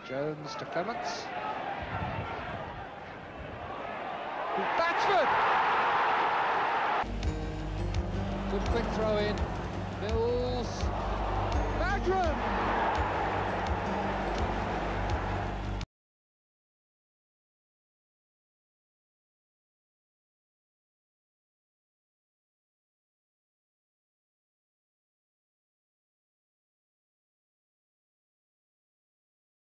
Jones to Clements. Latchford! Good quick throw in. Mills. Maddren!